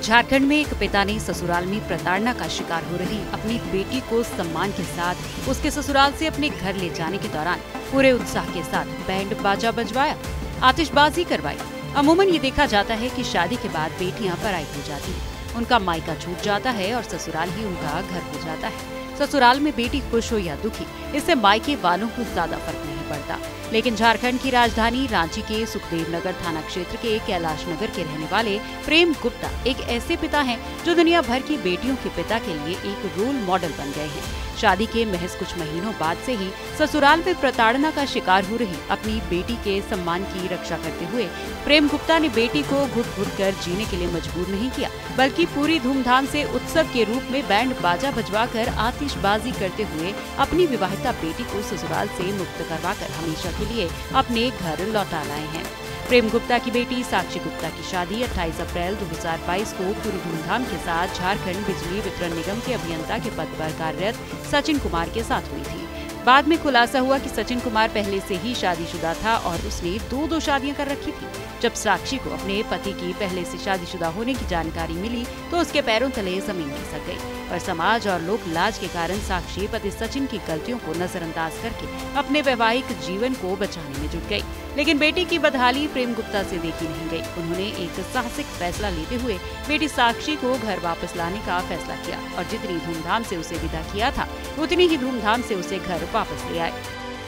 झारखंड में एक पिता ने ससुराल में प्रताड़ना का शिकार हो रही अपनी बेटी को सम्मान के साथ उसके ससुराल से अपने घर ले जाने के दौरान पूरे उत्साह के साथ बैंड बाजा बजवाया, आतिशबाजी करवाई। अमूमन ये देखा जाता है कि शादी के बाद बेटियां पराई हो जाती हैं, उनका मायका छूट जाता है और ससुराल ही उनका घर हो जाता है। ससुराल में बेटी खुश हो या दुखी, इससे मायके वालों को ज्यादा फर्क नहीं पड़ता। लेकिन झारखंड की राजधानी रांची के सुखदेव नगर थाना क्षेत्र के कैलाश नगर के रहने वाले प्रेम गुप्ता एक ऐसे पिता हैं जो दुनिया भर की बेटियों के पिता के लिए एक रोल मॉडल बन गए हैं। शादी के महज कुछ महीनों बाद से ही ससुराल में प्रताड़ना का शिकार हो रही अपनी बेटी के सम्मान की रक्षा करते हुए प्रेम गुप्ता ने बेटी को घुट घुट कर जीने के लिए मजबूर नहीं किया, बल्कि पूरी धूमधाम से उत्सव के रूप में बैंड बाजा बजवाकर आतिशबाजी करते हुए अपनी विवाहिता बेटी को ससुराल से मुक्त करवाकर हमेशा के लिए अपने घर लौटा लाए हैं। प्रेम गुप्ता की बेटी साक्षी गुप्ता की शादी 28 अप्रैल 2022 को पूरी धूमधाम के साथ झारखंड बिजली वितरण निगम के अभियंता के पद पर कार्यरत सचिन कुमार के साथ हुई थी। बाद में खुलासा हुआ कि सचिन कुमार पहले से ही शादीशुदा था और उसने दो शादियां कर रखी थी। जब साक्षी को अपने पति की पहले से शादीशुदा होने की जानकारी मिली तो उसके पैरों तले जमीन खिसक गई, पर समाज और लोक लाज के कारण साक्षी पति सचिन की गलतियों को नजरअंदाज करके अपने वैवाहिक जीवन को बचाने में जुट गई। लेकिन बेटी की बदहाली प्रेम गुप्ता से देखी नहीं गई। उन्होंने एक साहसिक फैसला लेते हुए बेटी साक्षी को घर वापस लाने का फैसला किया और जितनी धूमधाम से उसे विदा किया था उतनी ही धूमधाम से उसे घर वापस ले आए।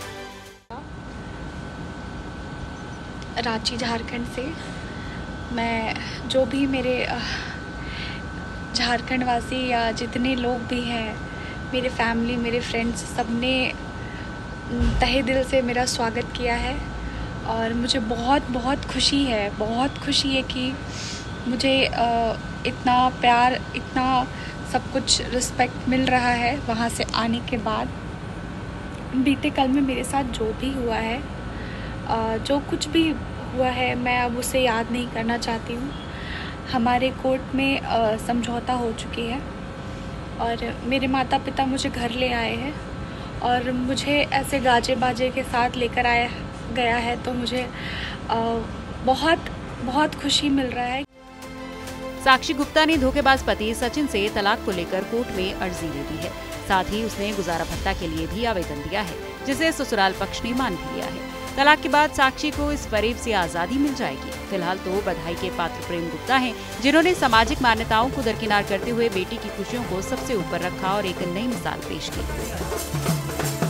रांची झारखंड से मैं जो भी मेरे झारखंड वासी या जितने लोग भी हैं, मेरे फैमिली, मेरे फ्रेंड्स, सबने तहे दिल से मेरा स्वागत किया है और मुझे बहुत खुशी है कि मुझे इतना प्यार, इतना सब कुछ रिस्पेक्ट मिल रहा है वहाँ से आने के बाद। बीते कल में मेरे साथ जो भी हुआ है, जो कुछ भी हुआ है, मैं अब उसे याद नहीं करना चाहती हूँ। हमारे कोर्ट में समझौता हो चुकी है और मेरे माता पिता मुझे घर ले आए हैं और मुझे ऐसे गाजे बाजे के साथ लेकर आया गया है, तो मुझे बहुत खुशी मिल रहा है। साक्षी गुप्ता ने धोखेबाज पति सचिन से तलाक को लेकर कोर्ट में अर्जी दे दी है। साथ ही उसने गुजारा भत्ता के लिए भी आवेदन दिया है, जिसे ससुराल पक्ष ने मान भी लिया है। तलाक के बाद साक्षी को इस फरेब से आजादी मिल जाएगी। फिलहाल तो बधाई के पात्र प्रेम गुप्ता हैं, जिन्होंने सामाजिक मान्यताओं को दरकिनार करते हुए बेटी की खुशियों को सबसे ऊपर रखा और एक नई मिसाल पेश की।